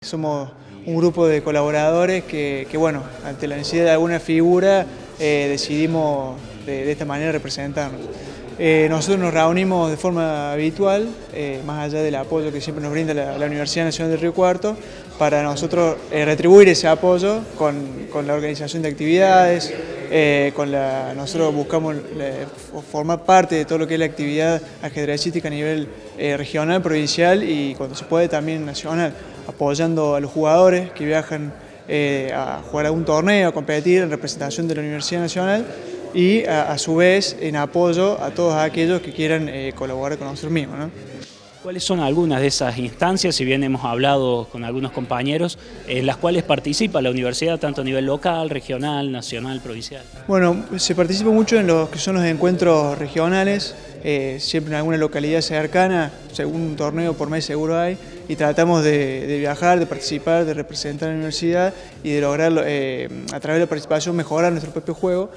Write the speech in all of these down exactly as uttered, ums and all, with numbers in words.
Somos un grupo de colaboradores que, que bueno, ante la necesidad de alguna figura eh, decidimos de, de esta manera representarnos. Eh, nosotros nos reunimos de forma habitual, eh, más allá del apoyo que siempre nos brinda la, la Universidad Nacional del Río Cuarto, para nosotros eh, retribuir ese apoyo con, con la organización de actividades, eh, con la, nosotros buscamos eh, formar parte de todo lo que es la actividad ajedrecística a nivel eh, regional, provincial y cuando se puede también nacional, apoyando a los jugadores que viajan eh, a jugar a un torneo, a competir en representación de la Universidad Nacional y a, a su vez en apoyo a todos aquellos que quieran eh, colaborar con nosotros mismos, ¿no? ¿Cuáles son algunas de esas instancias, si bien hemos hablado con algunos compañeros, en las cuales participa la universidad tanto a nivel local, regional, nacional, provincial? Bueno, se participa mucho en los que son los encuentros regionales, eh, siempre en alguna localidad cercana, según un torneo por mes seguro hay, y tratamos de, de viajar, de participar, de representar a la universidad y de lograr, eh, a través de la participación, mejorar nuestro propio juego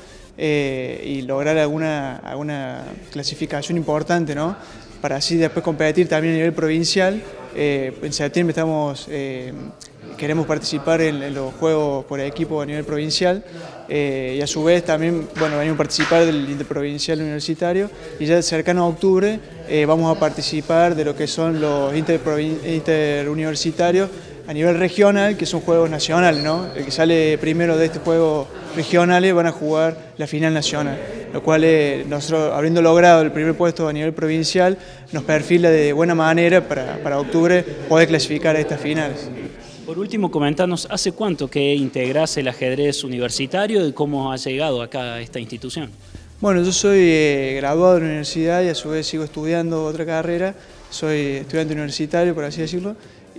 eh, y lograr alguna, alguna clasificación importante, ¿no? Para así después competir también a nivel provincial. Eh, en septiembre estamos, eh, queremos participar en, en los juegos por equipo a nivel provincial eh, y a su vez también bueno, venimos a participar del interprovincial universitario y ya cercano a octubre eh, vamos a participar de lo que son los interuniversitarios a nivel regional, que son juegos nacionales, ¿no? El que sale primero de este juego regionales van a jugar la final nacional, lo cual eh, nosotros, habiendo logrado el primer puesto a nivel provincial, nos perfila de buena manera para, para octubre poder clasificar a estas finales. Por último, comentanos, ¿hace cuánto que integrás el ajedrez universitario y cómo has llegado acá a esta institución? Bueno, yo soy eh, graduado de la universidad y a su vez sigo estudiando otra carrera, soy estudiante universitario, por así decirlo,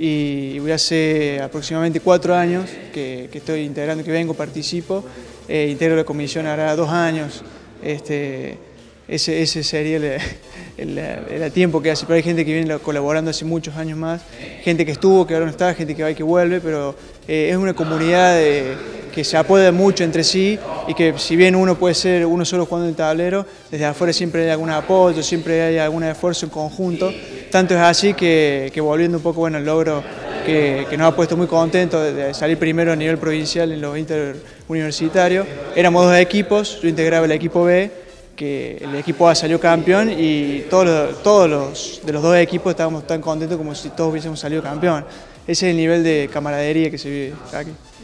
y voy hace aproximadamente cuatro años que, que estoy integrando, que vengo, participo, eh, integro la comisión hará dos años, este, ese, ese sería el, el, el tiempo que hace, pero hay gente que viene colaborando hace muchos años más, gente que estuvo, que ahora no está, gente que va y que vuelve, pero eh, es una comunidad de, que se apoya mucho entre sí y que si bien uno puede ser uno solo jugando en el tablero, desde afuera siempre hay algún apoyo, siempre hay algún esfuerzo en conjunto. Tanto es así que, que volviendo un poco bueno, el logro que, que nos ha puesto muy contentos de, de salir primero a nivel provincial en los interuniversitarios. Éramos dos equipos, yo integraba el equipo B, que el equipo A salió campeón y todos los, todos los de los dos equipos estábamos tan contentos como si todos hubiésemos salido campeón. Ese es el nivel de camaradería que se vive aquí.